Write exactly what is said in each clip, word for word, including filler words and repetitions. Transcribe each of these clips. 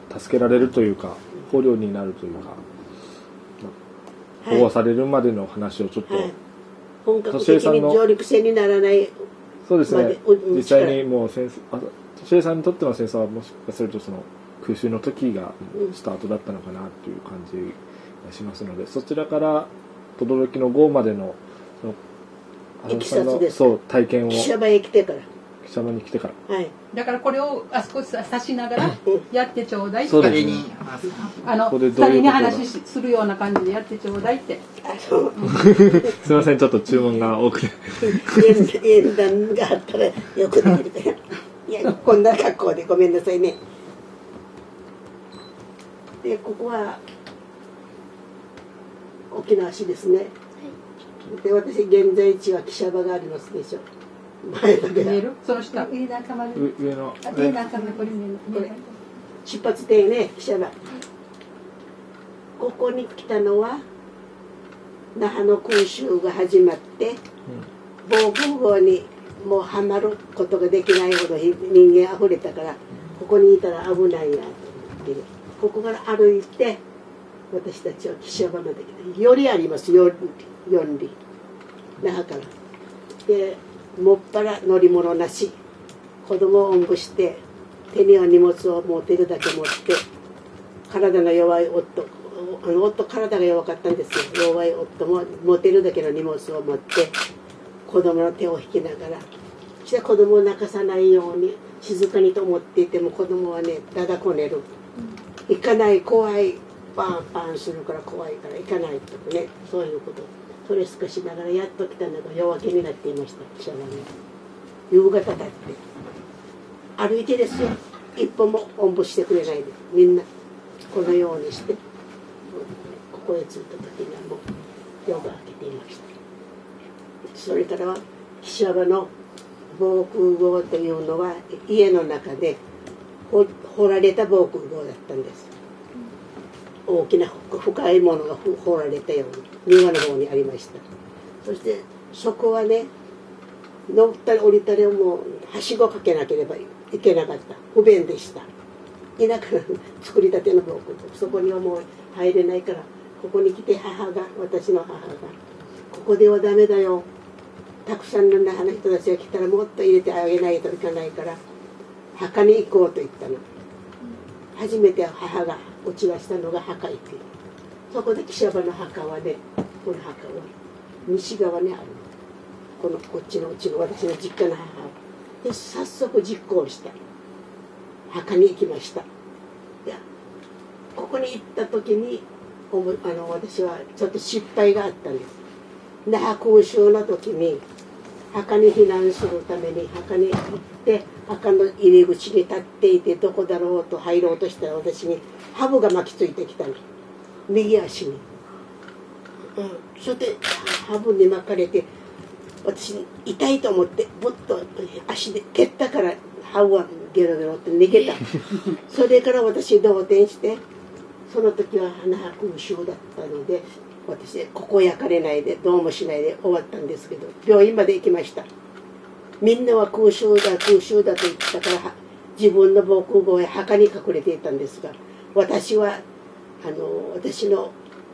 助けられるというか捕虜になるというか、保護されるまでの話をちょっと、はい、 本格的に上陸戦にならないそうですね、実際にもう戦争、敏江さんにとっての戦争はもしかするとその空襲の時がスタートだったのかなという感じがしますので、そちらから轟の号までのそのいきさつです。 そう体験を記者場へ来てから記者場に来てから、 はい、だからこれをあそこ刺しながらやってちょうだいって、 そうですね、 あの二人に話するような感じでやってちょうだいって。 すいません、ちょっと注文が多くて縁談があったらよくできるから、いやこんな格好でごめんなさいね。でここは沖縄市ですね。で私現在地は記者場がありますでしょ。前だけ見える？その下上の上の赤丸これ見える。 出発点ね、記者場。ここに来たのは那覇の空襲が始まって、防空壕にもうはまることができないほど人間あふれたから、ここにいたら危ないなと思って、ここから歩いて私たちは記者場まで来て、よりありますよん里那覇から。でもっぱら乗り物なし、子供をおんぶして手には荷物を持てるだけ持って、体が弱い夫あの夫体が弱かったんですよ。弱い夫も持てるだけの荷物を持って子供の手を引きながら、そして子供を泣かさないように静かにと思っていても、子供はねだだこねる、行かない、怖い、パンパンするから怖いから行かないとかね、そういうことそれすかしながらやっと来たのが夜明けになっていました。記者がね夕方だって歩いてですよ、一歩もおんぶしてくれないで、みんなこのようにしてここへ着いた時にはもう夜が明けていました。それからは記者場の防空壕というのは家の中で掘られた防空壕だったんです。大きな深いものが掘られたように庭の方にありました。そしてそこはね、登ったり降りたりをもうはしごかけなければいけなかった、不便でした。田舎作りたての防空壕、そこにはもう入れないから、ここに来て母が私の母がここではダメだよ、たくさんの那覇の人たちが来たらもっと入れてあげないといけないから墓に行こうと言ったの。初めて母が打ち出したのが墓行く。そこで記者場の墓はね、この墓は西側にある、このこっちのうちの私の実家の母で早速実行した墓に行きました。いやここに行った時にあの私はちょっと失敗があったんです。那覇空襲の時に墓に避難するために墓に行って墓の入り口に立っていて、どこだろうと入ろうとしたら私にハブが巻きついてきたの、右足に、うん、それでハブに巻かれて私痛いと思ってもっと足で蹴ったからハブはゲロゲロって逃げた。それから私動転して、その時は那覇空襲だったので私ここ焼かれないでどうもしないで終わったんですけど、病院まで行きました。みんなは空襲だ空襲だと言ったから自分の防空壕へ墓に隠れていたんですが、私はあの私の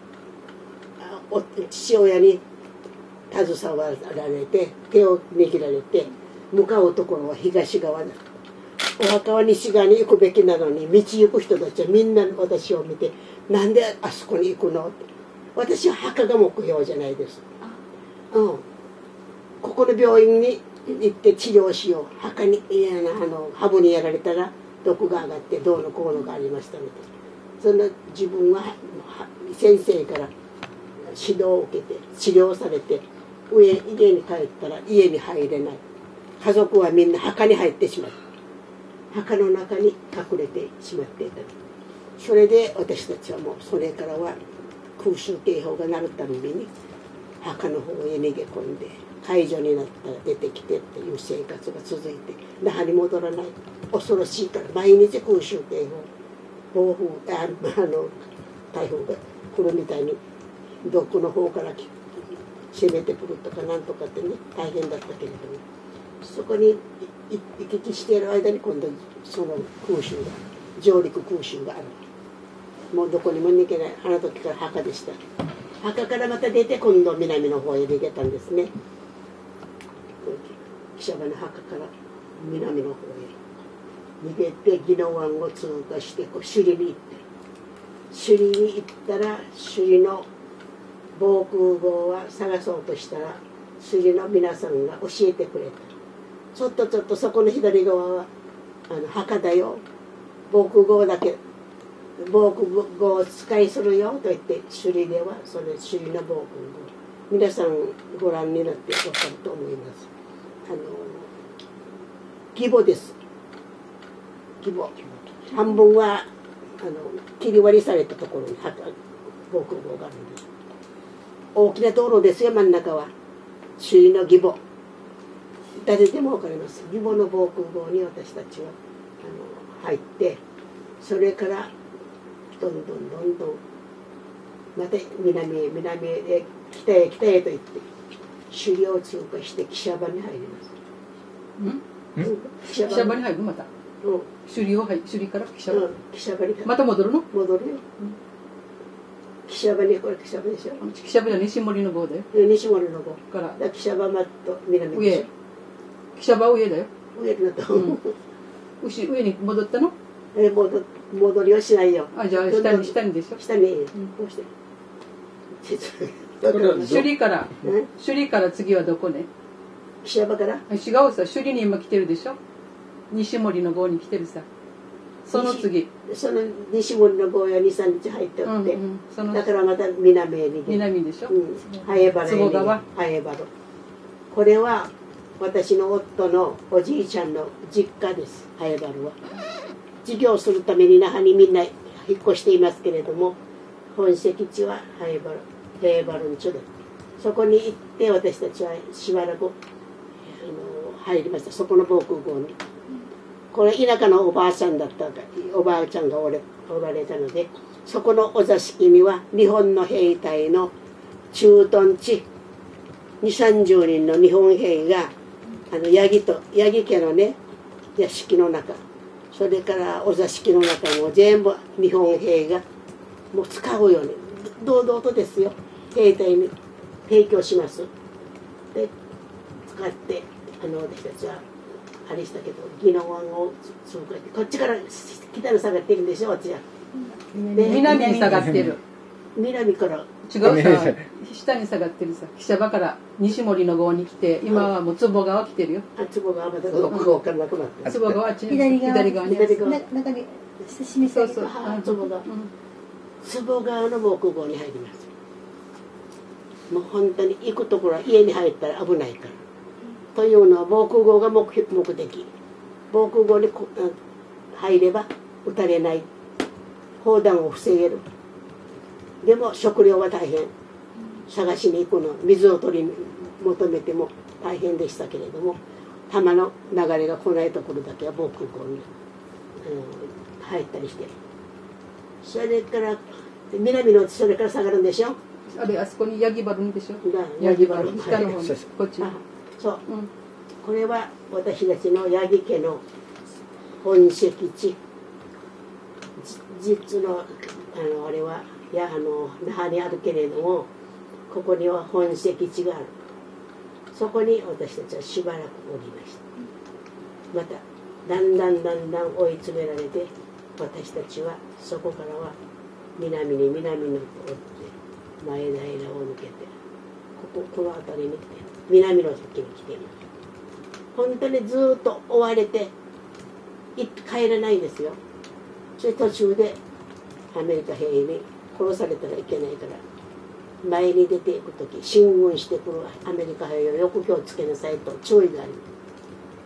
父親に携わられて手を握られて向かうところは東側だ、お墓は西側に行くべきなのに、道行く人たちはみんな私を見てなんであそこに行くのって、私は墓が目標じゃないです、うん、ここの病院に行って治療しよう、墓にいやあのハブにやられたら毒が上がってどうのこうのがありましたので、そんな自分は先生から指導を受けて治療されて上家に帰ったら家に入れない、家族はみんな墓に入ってしまう、墓の中に隠れてしまっていた。それで私たちはもうそれからは空襲警報が鳴るたびに墓の方へ逃げ込んで、解除になったら出てきてっていう生活が続いて、那覇に戻らない、恐ろしいから毎日空襲警報、暴風ああの台風が来るみたいにどこの方から攻めてくるとかなんとかってね大変だったけれども、そこに行き来している間に今度その空襲が上陸空襲がある。もうどこにも行けない。あの時から墓でした。墓からまた出て今度南の方へ逃げたんですね。記者場の墓から南の方へ逃げて宜野湾を通過してこう首里に行って首里に行ったら首里の防空壕は探そうとしたら首里の皆さんが教えてくれた。ちょっとちょっとそこの左側はあの墓だよ、防空壕だけ防空壕を使いするよと言って、首里ではそれ首里の防空壕、皆さんご覧になって分かると思います。あの義母です。義母半分はあの切り割りされたところに墓防空壕があるんです。大きな道路ですよ、真ん中は首里の義母、誰でも分かります。義母の防空壕に私たちはあの入って、それからどんどんどんどんまた南へ南へ北へ北へと行って首里を通過して汽車場に入ります。 うん、汽車場に入るまた、うん、首里を入首里から汽車場、うん、汽車場にまた戻るの戻るよ、うん、汽車場にこれ汽車場でしょ。 汽車場は西森の郷だよ。 西森の郷から汽車場まっと南上、汽車場は上だよ。 上だと、うん、 上に戻ったの？ え戻戻りはしないよ。 あ、じゃあ下に下にでしょ。 下に、うん、こうして首里から、うん、首里から次はどこね？ 汽車場から？ 違うさ、首里に今来てるでしょ。西森の郷に来てるさ。その次。 その西森の郷やに、さんにち入っておって、うんうん、だからまた南へ逃げる。 南でしょ。うん、 早原へ逃げる。早原。これは私の夫のおじいちゃんの実家です。早原は。事業するために那覇にみんな引っ越していますけれども、本籍地は早原、早原の地で、そこに行って私たちはしばらくあの入りました。そこの防空壕に。これ田舎のおばあちゃんだったおばあちゃんがおれおられたので、そこのお座敷には日本の兵隊の駐屯地にじゅう、さんじゅうにんの日本兵があのヤギとヤギ家のね屋敷の中、それからお座敷の中も全部日本兵がもう使うように堂々とですよ、兵隊に提供します。で使ってあの私たちはあれしたけど宜野湾を通過してこっちから北に下がってるんでしょ、私は。 南に下がってる。 南から違うさ、下に下がってるさ、汽車場から西森の郷に来て、今はもう坪川来てるよ。 あ、坪川まだ郷からなくなって。 坪川あっちに左側左側に中に示されてる。 坪川、坪川の防空壕に入ります。もう本当に行くところは家に入ったら危ないから。というのは防空壕が目目的。防空壕に入れば撃たれない。砲弾を防げる。でも食料は大変。探しに行くの、水を取り求めても大変でしたけれども、弾の流れが来ないところだけは防空壕に、うん、入ったりして。それから南のそれから下がるんでしょ。 あれあそこにヤギバルンでしょ。 ヤギバルン北の方にこっち。 そう、うん、これは私たちの八木家の本籍地。実のあのあれはやあの那覇にあるけれども、ここには本籍地がある。そこに私たちはしばらくおりました。まただんだんだんだん追い詰められて、私たちはそこからは南に南に通って前平を抜けて、こここの辺りに来て南の先に来ています。本当にずっと追われて帰らないですよ。それ途中でアメリカ兵に殺されたらいけないから、前に出ていく時進軍してくるアメリカ兵をよく気をつけなさいと注意があります。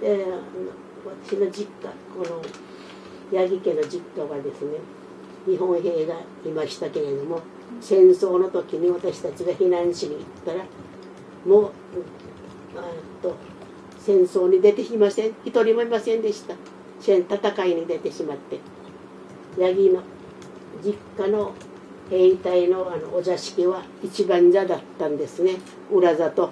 で私の実家、この八木家の実家はですね、日本兵がいましたけれども、戦争の時に私たちが避難しに行ったらもうあと戦争に出ていません。一人もいませんでした。戦いに出てしまって、八木の実家の兵隊のあのお座敷は一番座だったんですね。裏座と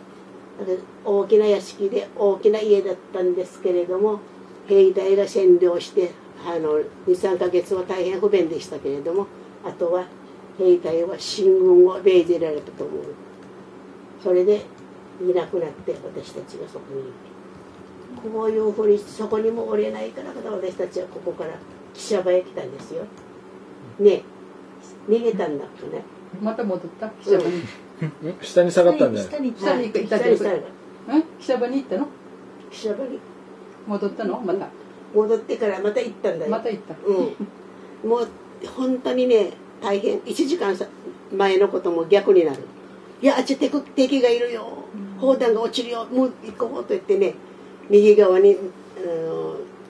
大きな屋敷で大きな家だったんですけれども、兵隊が占領してあのにさんかげつは大変不便でしたけれども、あとは兵隊は進軍を命じられたと思う。それでいなくなって私たちがそこにこういうふうにそこにもおれないから私たちはここから汽車場へ来たんですよ。ね逃げたんだっけね。 また戻った汽車場に、 うん、下に下がったんだよ。 下に下に行ったってこと。汽車場に行ったの？ 汽車場に戻ったの？また戻ってからまた行ったんだよ。 また行った。 うん。もう本当にね大変。いちじかん前のことも逆になる。いやあっち敵敵がいるよ。砲弾が落ちるよ。もう行こうと言ってね右側に、うん、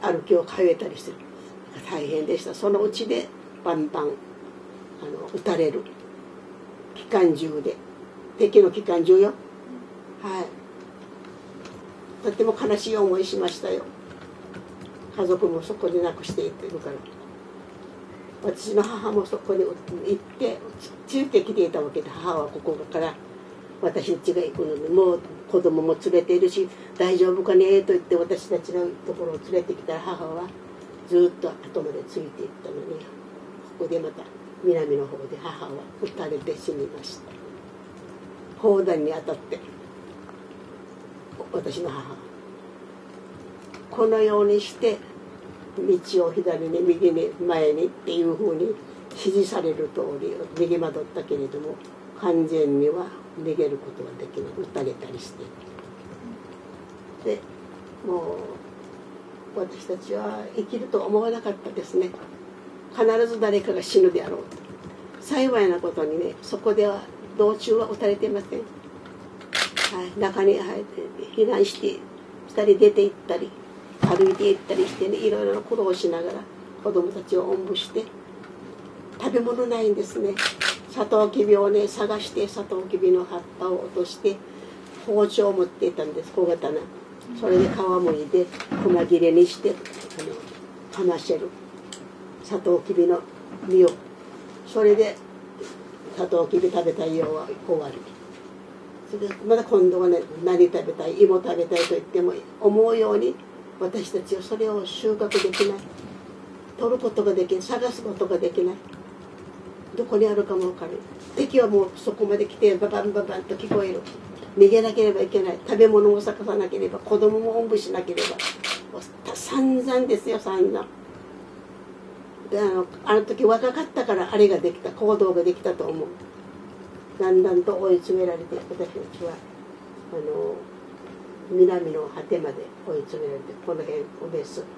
歩きを変えたりする。大変でした。そのうちでバンバンあの撃たれる。機関銃で敵の機関銃よ。はい。とても悲しい思いしましたよ。家族もそこで亡くしていってるから。私の母もそこに行ってついてきていたわけで、母はここから私たちが行くので、もう子供も連れているし大丈夫かねと言って私たちのところを連れてきたら、母はずっと後までついていったのに、ここでまた南の方で母は撃たれて死にました。砲弾に当たって私の母はこのようにして道を左に右に前にっていうふうに指示される通り逃げ惑ったけれども、完全には逃げることはできない。撃たれたりしてでもう私たちは生きると思わなかったですね。必ず誰かが死ぬであろうと。幸いなことにね、そこでは道中は撃たれていません。はい、中に入って避難してふたり出て行ったり歩いて行ったりしてね、いろいろ苦労しながら子供たちをおんぶして、食べ物ないんですね。サトウキビをね探して、サトウキビの葉っぱを落として包丁を持っていたんです、小刀。それで皮むいで細切れにしてあのかませるサトウキビの実を、それでサトウキビ食べたいようは終わり。それでまた今度はね、何食べたい、芋食べたいと言っても思うように私たちはそれを収穫できない、取ることができない、探すことができない。どこにあるかも分からない。敵はもうそこまで来てババンババンと聞こえる。逃げなければいけない。食べ物を探さなければ、子供もおんぶしなければ、散々ですよ、散々。であのあの時若かったからあれができた、行動ができたと思う。だんだんと追い詰められて、私たちはあの南の果てまで追い詰められて、この辺オベス、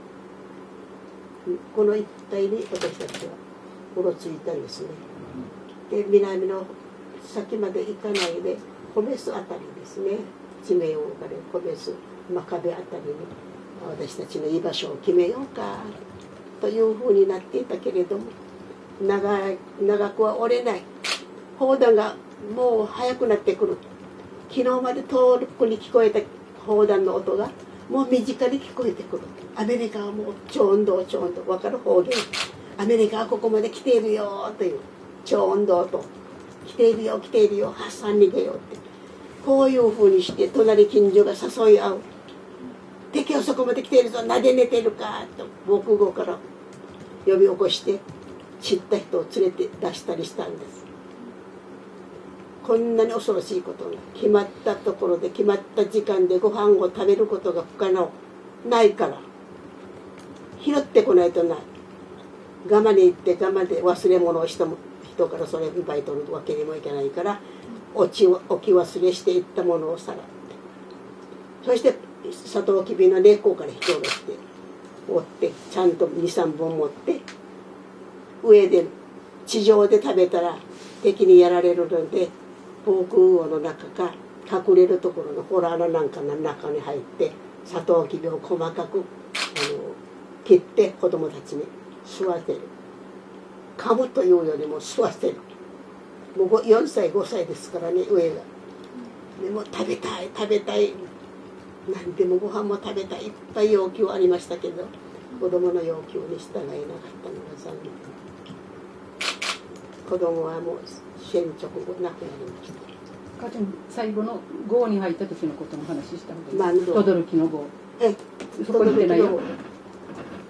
この一帯に私たちはうろついたんですね。で南の先まで行かないでコベスあたりですね、地名を置かれコベス真壁あたりに私たちの居場所を決めようかというふうになっていたけれども、長長くは折れない。砲弾がもう速くなってくる。昨日まで遠くに聞こえた砲弾の音がもう身近に聞こえてくる。アメリカはもう超音頭超音頭、分かる方言、アメリカはここまで来ているよという超音頭と、来ているよ来ているよ、発散逃げようって、こういうふうにして隣近所が誘い合う。敵はそこまで来ているぞ、なで寝てるかと防空壕から呼び起こして知った人を連れて出したりしたんです。こんなに恐ろしいことが、決まったところで決まった時間でご飯を食べることが不可能ないから、拾ってこないとない。我慢に行って我慢で忘れ物をした人からそれを奪い取るわけにもいけないから、置き置き忘れしていったものをさらって、そしてサトウキビの根っこから引き下ろして折ってちゃんとにさんぼん持って上で地上で食べたら敵にやられるので、防空壕の中か隠れるところのホラーのなんかの中に入ってサトウキビを細かくあの切って子供たちに吸わせる。噛むというよりも吸わせる。もうよんさいごさいですからね、上が。でも食べたい食べたい、何でもご飯も食べたい、いっぱい要求ありましたけど、子供の要求に従えなかったのが残念。子供はもう戦直後亡くなりました。 母ちゃん、最後の壕に入った時のことの話したんです。 まあ、 轟の壕。 え、 そこに行ってないよ。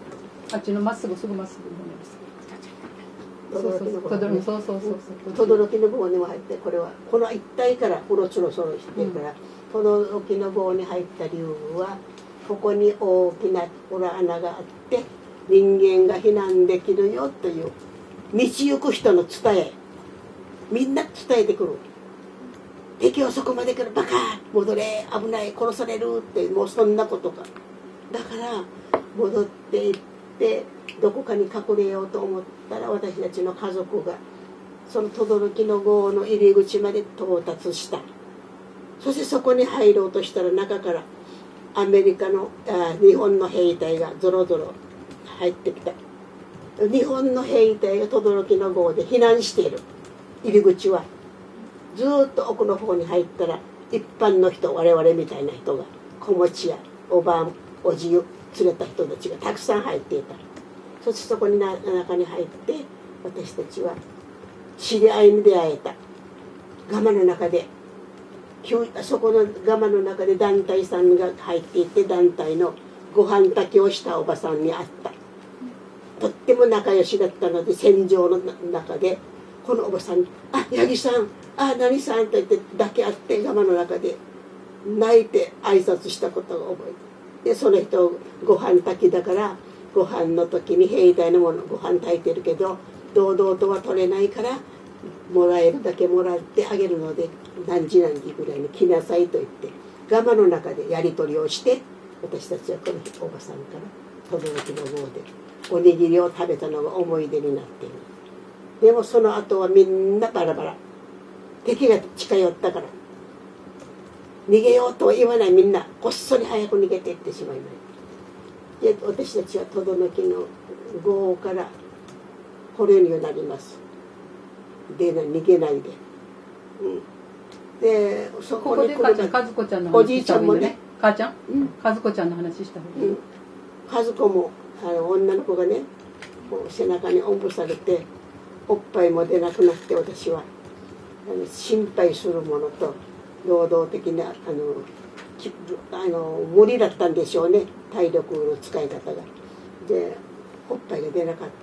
あっちのまっすぐすぐまっすぐそうそうそうそうそう轟の棒にも入って、これはこの一帯からうろちょろそろしてるから、轟の棒に入った理由はここに大きな裏穴があって人間が避難できるよという道行く人の伝え、みんな伝えてくる。敵はそこまで来る、バカ戻れ、危ない、殺されるって、もうそんなことか。だから戻っていってどこかに隠れようと思ったら、私たちの家族がその轟の郷の入り口まで到達した。そしてそこに入ろうとしたら、中からアメリカのあ日本の兵隊がぞろぞろ入ってきた。日本の兵隊が轟の郷で避難している。入り口はずっと奥の方に入ったら、一般の人、我々みたいな人が子持ちやおばんおじを連れた人たちがたくさん入っていた。そしてそこにな中に入って、私たちは知り合いに出会えた。ガマの中でそこのガマの中で団体さんが入っていて、団体のご飯炊きをしたおばさんに会った。とっても仲良しだったので、戦場の中でこのおばさんに「あ、八木さん、あ、何さん」と言ってだけ会って、ガマの中で泣いて挨拶したことが覚えて、でその人ご飯炊きだから、ご飯の時に兵隊のものご飯炊いてるけど堂々とは取れないから、もらえるだけもらってあげるので何時何時ぐらいに来なさいと言って、ガマの中でやり取りをして、私たちはこのおばさんから轟の郷でおにぎりを食べたのが思い出になっている。でもその後はみんなバラバラ。敵が近寄ったから逃げようとは言わない。みんなこっそり早く逃げていってしまいました。で私たちは轟の郷から捕虜になります。で逃げないで、うん、でそこにここで和子ちゃんの話した方がいいよね。母ちゃん、うん、和子ちゃんの話した方がいい、うん、 和子もあの女の子がね、こう背中におんぶされておっぱいも出なくなって、私はあの心配するものと労働的なあのあの無理だったんでしょうね、体力の使い方が。でおっぱいが出なかった。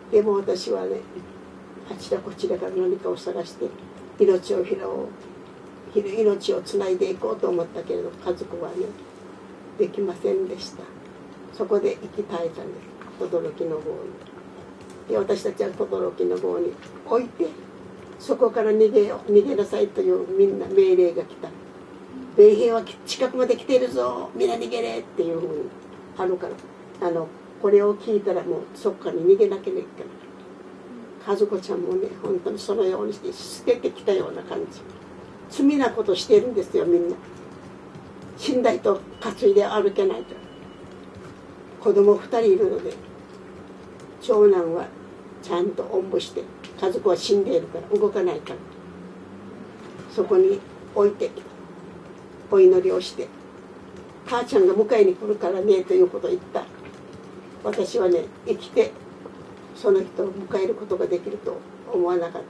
でも私はね、あちらこちらから何かを探して命を拾おう、命をつないでいこうと思ったけれど、家族はねできませんでした。そこで生き絶えたんです、轟の郷に。で私たちは轟の郷に置いて、そこから逃げよう、逃げなさいというみんな命令が来た。米兵は近くまで来ているぞ、みんな逃げれっていうふうにあるから、あのこれを聞いたらもうそこから逃げなきゃいけない。和子ちゃんもね、本当にそのようにして捨ててきたような感じ。罪なことしてるんですよ、みんな。死んだ人担いで歩けないと。子供ふたりいるので、長男はちゃんとおんぶして、家族は死んでいるから動かないから、そこに置いてお祈りをして、母ちゃんが迎えに来るからねということを言った。私はね、生きてその人を迎えることができると思わなかった。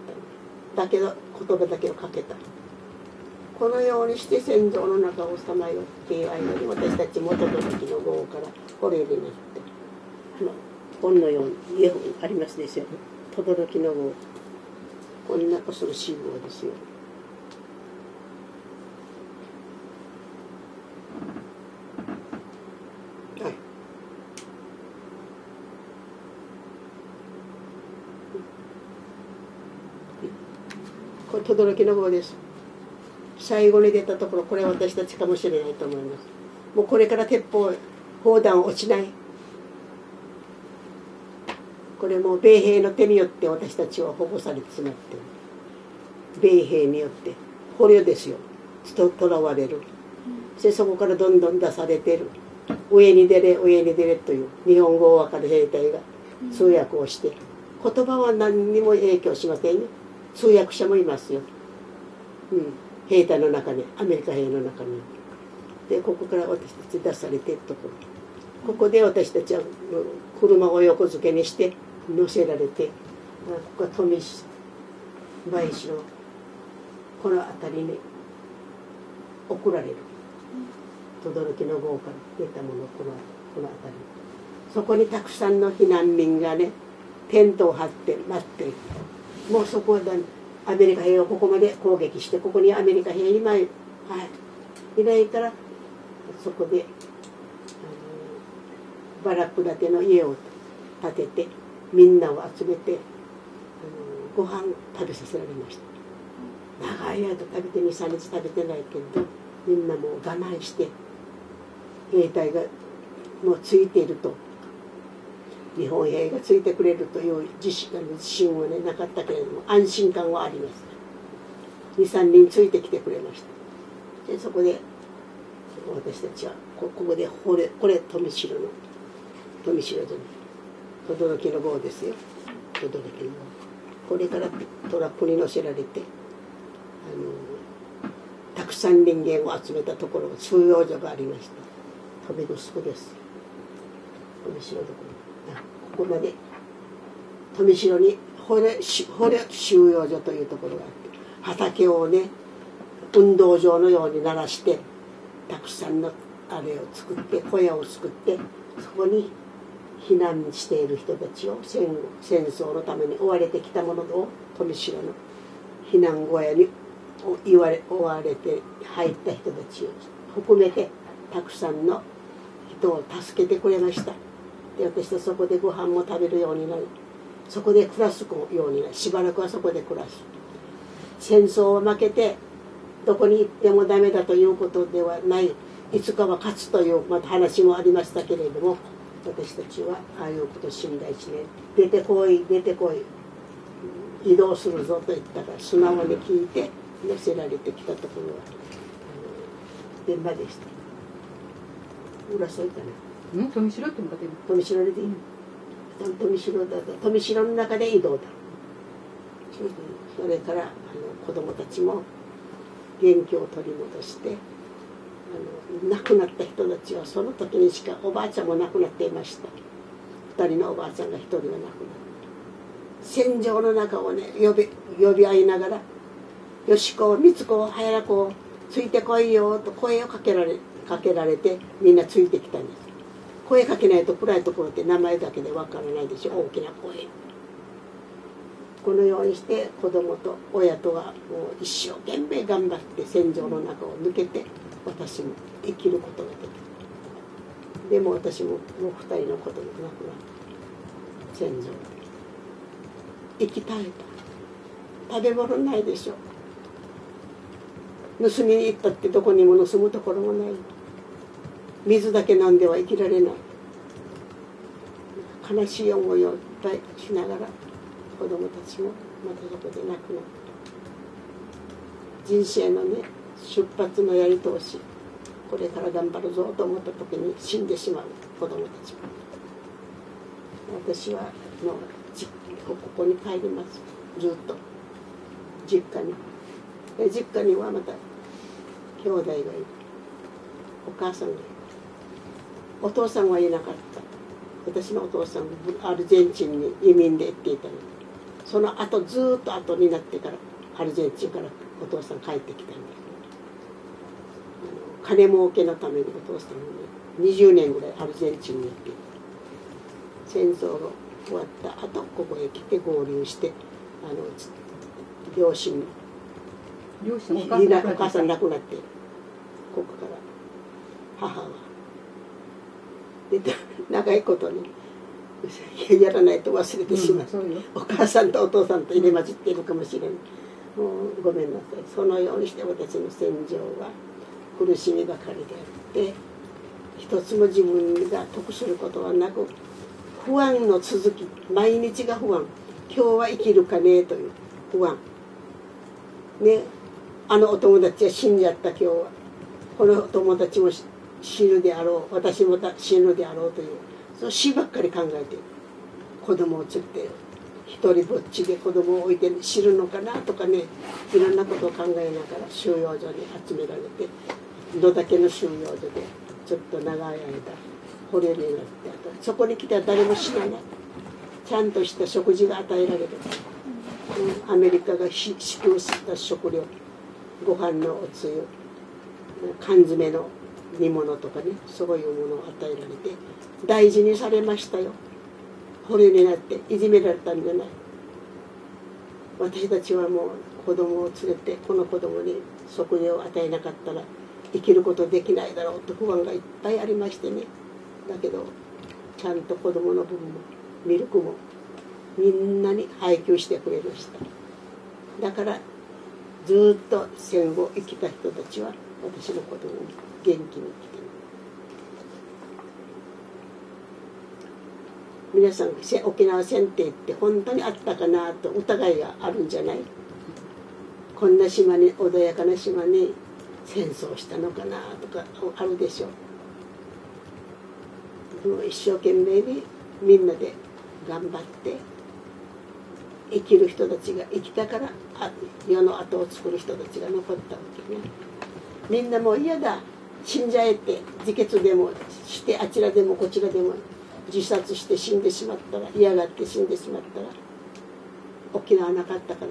だけど言葉だけをかけた。このようにして戦場の中をさまよっている間に、私たち元々の郷から捕虜になって、あの本のように家本ありますですよね。轟の郷、こんな恐ろしい郷ですよ。はい、これ轟の郷です。最後に出たところ、これは私たちかもしれないと思います。もうこれから鉄砲砲弾落ちない。これも米兵の手によって私たちは保護されてしまっている。米兵によって捕虜ですよ、とらわれる。でそこからどんどん出されている。上に出れ上に出れという日本語を分かる兵隊が通訳をして、言葉は何にも影響しませんよ。通訳者もいますよ、うん、兵隊の中に、アメリカ兵の中に。でここから私たち出されているところ、ここで私たちは車を横付けにして乗せられて、ここは富市梅市のこの辺りに送られる。轟の郷から出たもの、このこの辺り、 そこにたくさんの避難民がねテントを張って待ってる。もうそこはアメリカ兵をここまで攻撃して、ここにアメリカ兵いない、はい、いないから、そこでバラック建ての家を建ててみんなを集めてご飯食べさせられました。長い間食べてにさんにち食べてないけど、みんなもう我慢して兵隊がもうついていると、日本兵がついてくれるという自信自信はねなかったけれども、安心感はありました。にさんにんついてきてくれました。でそこで私たちはここでこれこれ富城の富城じゃない轟の棒ですよ。轟の棒、これからトラックに乗せられて、あのたくさん人間を集めたところが収容所がありました。富城です。富城どころ、ここまで富城に掘れ掘れ収容所というところがあって、畑をね運動場のように鳴らしてたくさんのあれを作って小屋を作って、そこに避難している人たちを 戦, 戦争のために追われてきたものを富城の避難小屋に追われ追われて入った人たちを含めてたくさんの人を助けてくれました。で私はそこでご飯も食べるようになり、そこで暮らすようになり、しばらくはそこで暮らす。戦争を負けてどこに行ってもダメだということではない、いつかは勝つというまた話もありましたけれども、私たちはああいうことを信頼しね、出てこい出てこい、移動するぞと言ったから素直に聞いて乗せられてきたところは現場でした。浦添かな。 うん、富城ってもかてる。 富城でいい。富城だと富城の中で移動だ。それからあの子供たちも元気を取り戻して、あの亡くなった人たちはその時にしか、おばあちゃんも亡くなっていました。二人のおばあちゃんが一人は亡くなった。戦場の中をね呼び呼び合いながら、よしこ、みつこ、はやらこ、ついてこいよと声をかけられかけられて、みんなついてきたんです。声かけないと暗いところって名前だけでわからないでしょ、大きな声。このようにして子供と親とはもう一生懸命頑張って戦場の中を抜けて、私も生きることができた。でも私ももう二人の子供が亡くなった。戦場で生き絶えた。食べ物ないでしょ。盗みに行ったってどこにも盗むところもない。水だけ飲んでは生きられない。悲しい思いをいっぱいしながら、子供たちもまたそこで亡くなった。人生のね出発のやり通し、これから頑張るぞと思った時に死んでしまう子供たちも。私はもうここに帰ります。ずっと実家に。実家にはまた兄弟がいる、お母さんがいる。お父さんはいなかった。私のお父さんアルゼンチンに移民で行っていたので、その後ずっと後になってからアルゼンチンからお父さん帰ってきたんです。金儲けのためにお父さんはねにじゅうねんぐらいアルゼンチンに行っていた。戦争が終わった後ここへ来て合流して、あの両親両親お母さん亡くなって、ここから母はで長いことにやらないと忘れてしまう、うん、お母さんとお父さんと入れ混じっているかもしれない。もうごめんなさい。そのようにして私の戦場は苦しみばかりであって、一つも自分が得することはなく、不安の続き、毎日が不安。今日は生きるかねという不安ね。あのお友達は死んじゃった、今日はこのお友達も死ぬであろう、私も死ぬであろうという、その死ばっかり考えている。子供を連れて一人ぼっちで子供を置いて死ぬのかなとかね、いろんなことを考えながら収容所に集められて、野岳の収容所でちょっと長い間捕虜になって、あとそこに来たら誰も死なない、ちゃんとした食事が与えられる、うん、アメリカが支給した食料、ご飯のおつゆ、缶詰の煮物とかね、そういうものを与えられて大事にされましたよ。捕虜になっていじめられたんじゃない。私たちはもう子供を連れて、この子供に食事を与えなかったら生きることできないだろうと不安がいっぱいありましてね。だけどちゃんと子供の分もミルクもみんなに配給してくれました。だからずっと戦後生きた人たちは私の子供に元気に生きている。皆さん沖縄戦ってって本当にあったかなと疑いがあるんじゃない？こんな島に、穏やかな島に戦争したのかなとかあるでしょう。もう一生懸命にみんなで頑張って生きる人たちが生きたから世の後を作る人たちが残ったわけね。みんなもう嫌だ、死んじゃえって自決でもしてあちらでもこちらでも自殺して死んでしまったら、嫌がって死んでしまったら沖縄なかったから、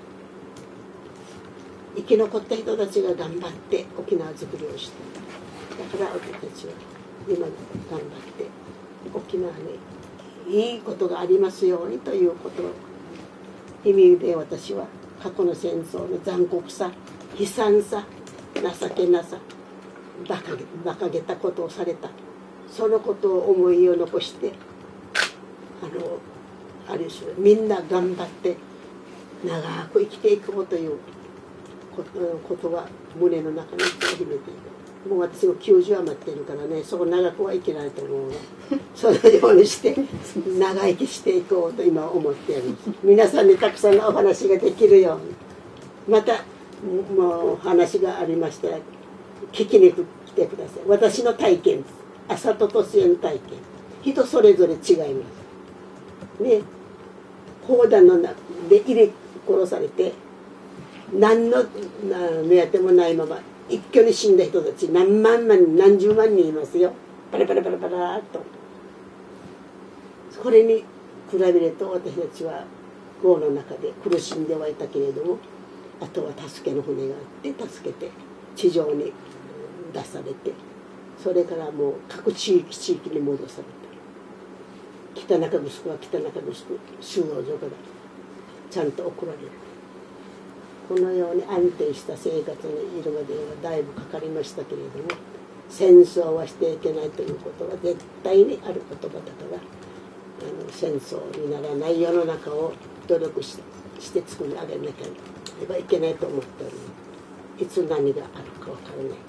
生き残った人たちが頑張って沖縄作りをして、だから私たちは今頑張って沖縄にいいことがありますようにということを意味で、私は過去の戦争の残酷さ、悲惨さ、情けなさ、馬鹿げ、馬鹿げたことをされた、そのことを思いを残して、あのあれですよ、みんな頑張って長く生きていこうということは胸の中に秘めている。もう私もきゅうじゅう余っているからね、そう長くは生きないと思うが、そのようにして長生きしていこうと今思っている。皆さんにたくさんのお話ができるように、またもう話がありましたら聞きに来てください。私の体験です。浅戸俊恵の体験、人それぞれ違いますね。砲弾の中で入れ殺されて何の目当てもないまま一挙に死んだ人たち何万万何十万人いますよ。パラパラパラパラっと。これに比べると私たちは壕の中で苦しんではいたけれども、あとは助けの船があって助けて地上に出されて、それからもう各地域地域に戻された。北中城は北中城収容所からちゃんと送られる。このように安定した生活にいるまではだいぶかかりましたけれども、戦争はしていけないということは絶対にある言葉だから、あの戦争にならない世の中を努力し して作り上げなければいけないと思っております。いつ何があるか分からないから。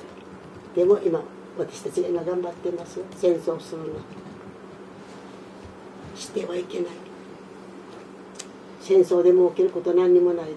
でも今私たちが今頑張っていますよ。戦争するのしてはいけない。戦争でも起きること何にもないです。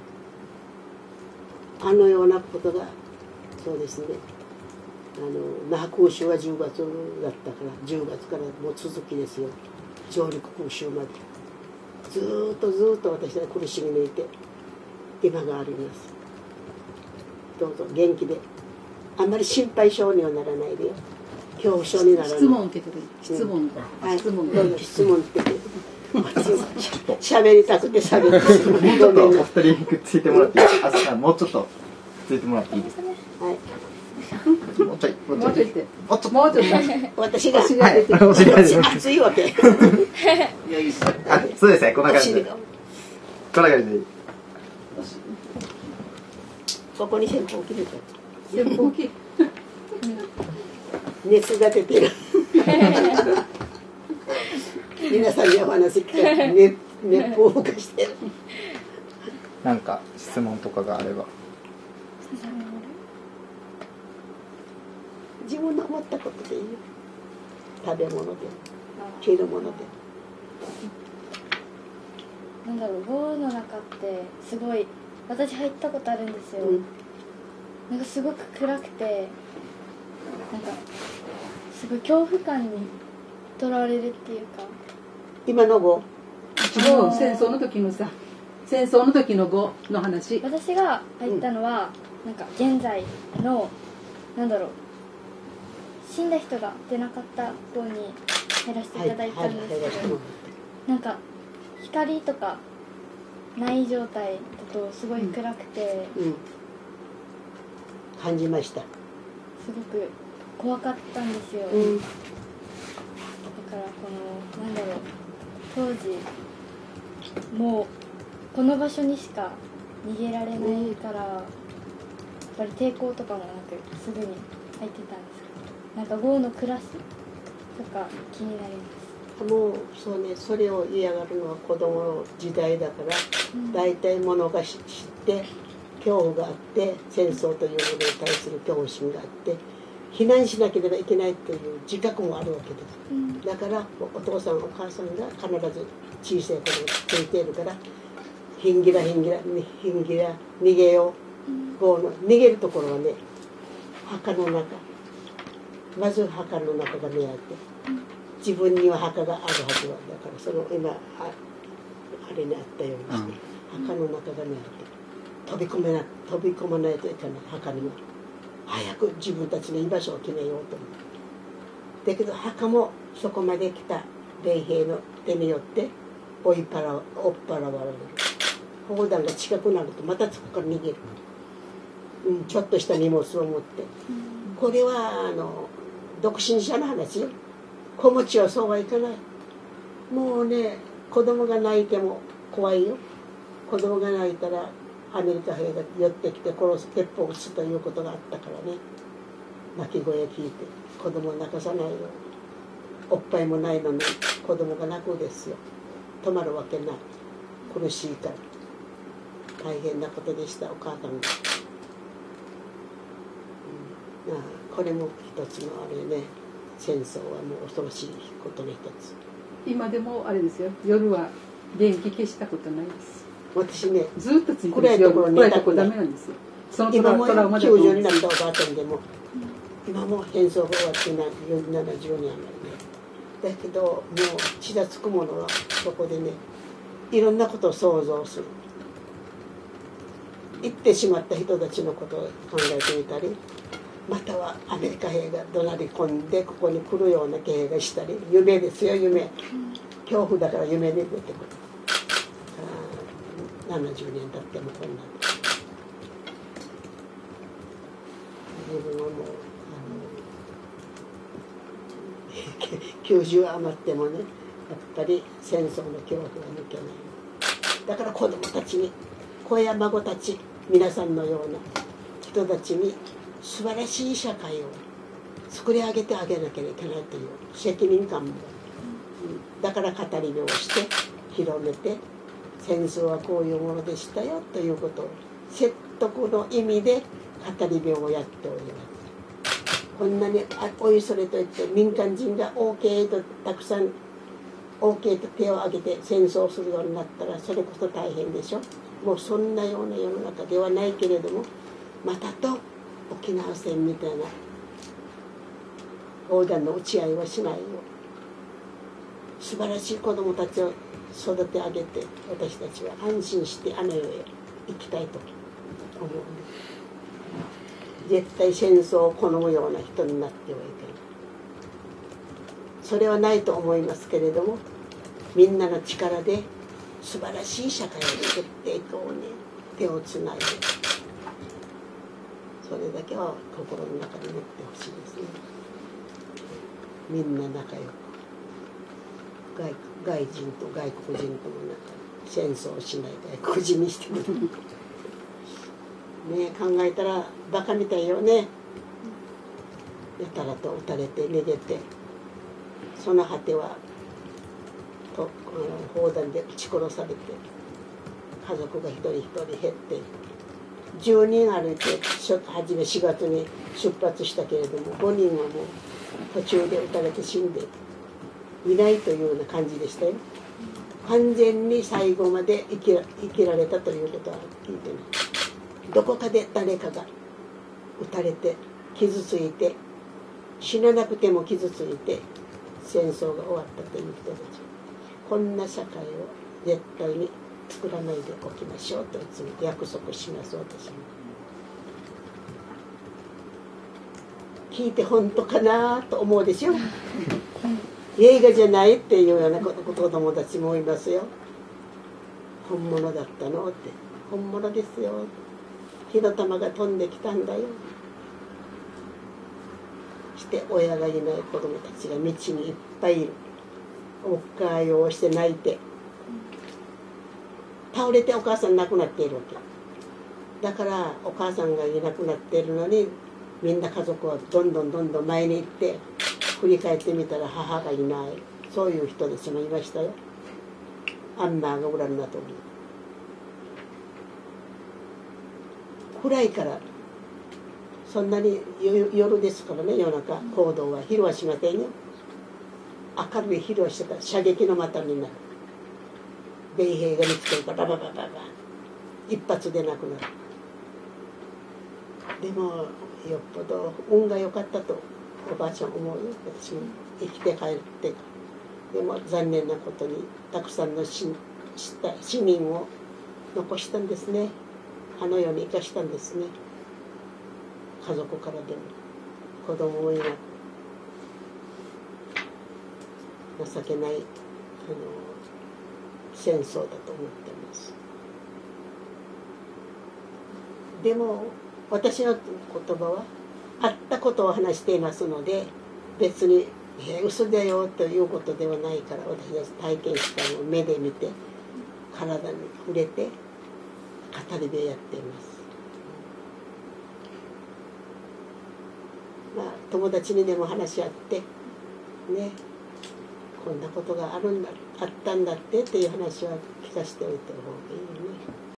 あのようなことが、そうですね、あの那覇空襲はじゅうがつだったから、じゅうがつからもう続きですよ。上陸空襲までずーっとずーっと私は苦しみ抜いて今があります。どうぞ元気で、あんまり心配性にはならないでよ。恐怖症にならない。 質問受けてる。質問、うん、 はい、 質問どうぞ質問って喋りたくて喋ってもうちょっとお二人くっついてもらっていいですか。あさんもうちょっとついてもらっていいですか。はい。もうちょいもうちょいもうちょいもうちょっともうちょっと私が足が出てる。 熱いわけ。 あ、そうですね。こんな感じで。こんな感じで。 ここに扇風機出てる。 扇風機。 熱が出てる。皆さんにお話聞かれて、ね、熱風を吹かしてる。 なんか質問とかがあれば。 自分の思ったことでいいよ。食べ物で、着るもので。 なんだろう、豪雨の中ってすごい、私入ったことあるんですよ。うん、なんかすごく暗くて、なんかすごい恐怖感にとらわれるっていうか。 今の語？ もう戦争の時のさ、戦争の時の語の話。 私が入ったのは、うん、なんか現在のなんだろう、死んだ人が出なかった方に入らせていただいたんですけど、はいはい、なんか光とかない状態だとすごい暗くて、 うんうん、感じました。 すごく怖かったんですよ、うん、だからこのなんだろう当時もうこの場所にしか逃げられないから、うん、やっぱり抵抗とかもなくすぐに入ってたんですけど、なんかゴーの暮らしとか気になります。 もうそうね、それを嫌がるのは子供の時代だから、うん、大体ものが知って恐怖があって戦争というものに対する恐怖心があって避難しなければいけないという自覚もあるわけです、うん、だからお父さんお母さんが必ず小さい子供がついているからひんぎらひんぎらひんぎら逃げよう、うん、こう逃げるところはね墓の中、まず墓の中が目当て、うん、自分には墓があるはずはだからその今 あ, あれにあったようにして、うん、墓の中が目当て飛び込めな飛び込まないといけない墓には早く自分たちの居場所を決めようと思う。だけど墓もそこまで来た米兵の手によって追い払わ追っ払われる。砲弾が近くなるとまたそこから逃げる、うん、ちょっとした荷物を持って、うん、これはあの独身者の話よ。子持ちはそうはいかない。もうね子供が泣いても怖いよ。子供が泣いたらアメリカ兵が寄ってきて殺す鉄砲を撃つということがあったからね。泣き声を聞いて子供を泣かさないよ。おっぱいもないのに子供が泣くですよ。止まるわけない。苦しいから大変なことでした。お母さんが、うん、ああこれも一つのあれね、戦争はもう恐ろしいことの一つ。 今でもあれですよ、夜は電気消したことないです。 私ねずっとついてる。 暗いところにいたくない。今もきゅうじゅうになったおばあちゃんでも、今も戦争が終わってななじゅうねん余りね。だけどもう血がつくものはそこでね、いろんなことを想像する。行ってしまった人たちのことを考えてみたり、またはアメリカ兵が怒鳴り込んでここに来るような気配がしたり、夢ですよ夢。恐怖だから夢に出てくる。ななじゅうねん経ってもこんな自分はもうあのきゅうじゅう余ってもね、やっぱり戦争の恐怖は抜けない。だから子供たちに、子や孫たち皆さんのような人たちに素晴らしい社会を作り上げてあげなきゃいけないという責任感も、うん、だから語り部をして広めて、戦争はこういうものでしたよということを説得の意味で語り部をやっております。こんなにおいそれといって民間人が OK とたくさん OK と手を挙げて戦争をするようになったらそれこそ大変でしょ。もうそんなような世の中ではないけれども、またと沖縄戦みたいな砲弾の撃ち合いはしないよ。素晴らしい子どもたちを育て上げて、私たちは安心してあの世へ行きたいと思う。絶対戦争を好むような人になってはいけない。それはないと思いますけれども、みんなの力で素晴らしい社会を作っていこうね。手をつないで、それだけは心の中に持ってほしいですね。みんな仲良く、外外人と外国人とも戦争をしない外国人にしてくるね。考えたらバカみたいよね。やたらと撃たれて逃げて、その果てはと砲弾で撃ち殺されて、家族が一人一人減って、じゅうにん歩いて初めしがつに出発したけれども、ごにんはもう途中で撃たれて死んでいないというような感じでしたよ。完全に最後まで生きら、生きられたということは聞いてない。どこかで誰かが撃たれて傷ついて、死ななくても傷ついて戦争が終わったという人たち、こんな社会を絶対に作らないでおきましょうといつも約束します。私も聞いて本当かなと思うでしょ。映画じゃないっていうような子供たちもいますよ。本物だったのって、本物ですよ。火の玉が飛んできたんだよ。 して親がいない子供たちが道にいっぱいいる。おっかいをして泣いて倒れてお母さん亡くなっているわけだから、お母さんがいなくなっているのにみんな家族はどんどんどんどん前に行って振り返ってみたら母がいない、そういう人たちもいましたよ。アンマーがおらんなと思う。暗いからそんなに夜ですからね、夜中行動は昼はしませんよ。明るい昼をしてたら射撃の的になる。米兵が見つけるからバババババ一発でなくなる。でもよっぽど運が良かったとおばあちゃん思うよ。私も生きて帰ってでも残念なことにたくさんの死した市民を残したんですね。あの世に生かしたんですね。家族からでも子供もいなく情けないあの戦争だと思ってます。でも私の言葉はあったことを話していますので、別に「え嘘だよ」ということではないから、私が体験したのを目で見て体に触れて語りでやっています。まあ友達にでも話し合ってね、こんなことがあるんだあったんだってっていう話は聞かせておいた方がいいよね。